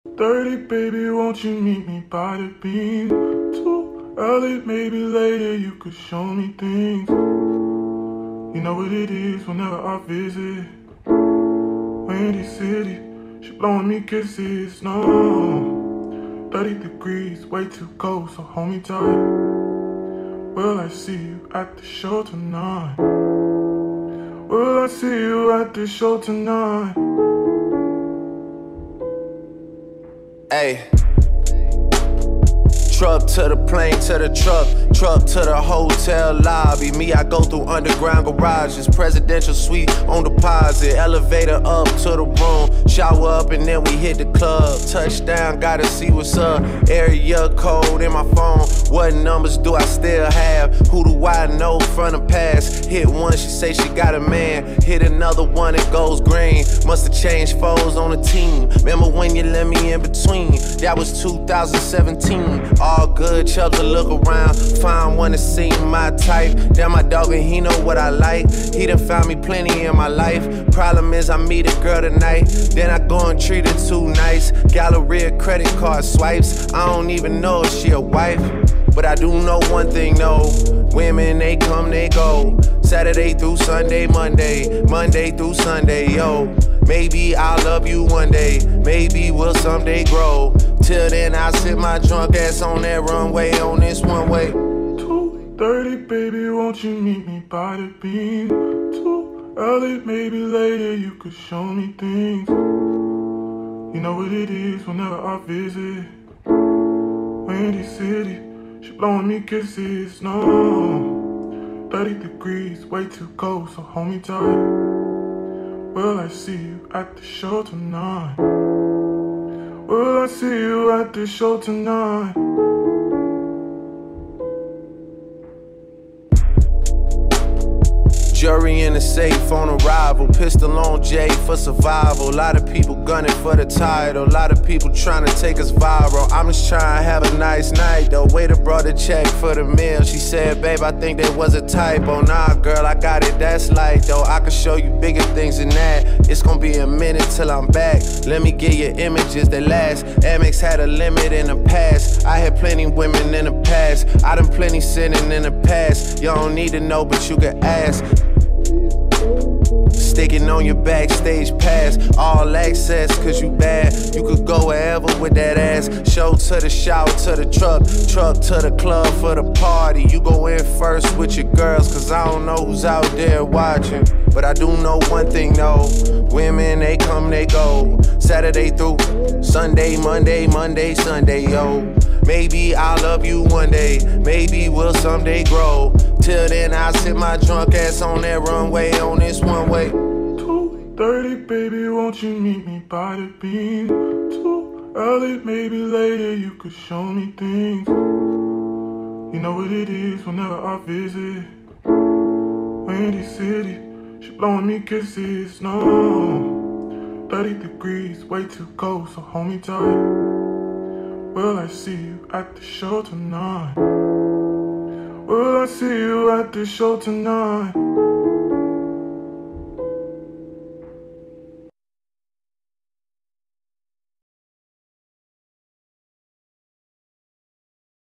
30, baby, won't you meet me by the beam? Too early, maybe later, you could show me things. You know what it is whenever I visit Windy City, she blowing me kisses, no 30 degrees, way too cold, so hold me tight. Will I see you at the show tonight? Will I see you at the show tonight? Hey. Truck to the plane, to the truck to the hotel lobby. Me, I go through underground garages, presidential suite on deposit, elevator up to the room, shower up and then we hit the club. Touchdown, gotta see what's up. Area code in my phone. What numbers do I still have? Who do I know from the past? Hit one, she say she got a man. Hit another one, it goes green. Must've changed foes on the team. Remember when you let me in between? That was 2017. All good, Chubbs'll look around, find one that seem my type. Damn, my dog and he know what I like. He done found me plenty in my life. Problem is I meet a girl tonight, then I go and treat her too nice. Galleria credit card swipes, I don't even know if she a wife. But I do know one thing, no. Women, they come, they go. Saturday through Sunday, Monday through Sunday, yo. Maybe I'll love you one day, maybe we'll someday grow. Till then, I'll sit my drunk ass on that runway, on this one way. 2:30, baby, won't you meet me by the beam? Too early, maybe later, you could show me things. You know what it is whenever I visit Windy City, she blowing me kisses, no 30 degrees, way too cold, so hold me tight. Will I see you at the show tonight? Will I see you at the show tonight? Jury in the safe on arrival, pistol on J for survival. A lot of people gunning for the title, a lot of people trying to take us viral. I'm just trying to have a nice night though. Waiter brought a check for the meal. She said, babe, I think there was a typo. Nah, girl, I got it, that's light though. I can show you bigger things than that. It's gonna be a minute till I'm back. Let me get you images that last. Amex had a limit in the past. I had plenty women in the past. I done plenty sinning in the past. You don't need to know, but you can ask. Sticking on your backstage pass, all access, cause you bad. You could go wherever with that ass. Show to the shower, to the truck to the club for the party. You go in first with your girls, cause I don't know who's out there watching. But I do know one thing though, women, they come, they go. Saturday through Sunday, Monday, Sunday, yo. Maybe I'll love you one day, maybe we'll someday grow. Till then, I'll sit my drunk ass on that runway, on this one way. 2:30, baby, won't you meet me by the beam? Too early, maybe later, you could show me things. You know what it is whenever I visit Windy City, she blowing me kisses, no 30 degrees, way too cold, so hold me tight. Will I see you at the show tonight? Will I see you at the show tonight?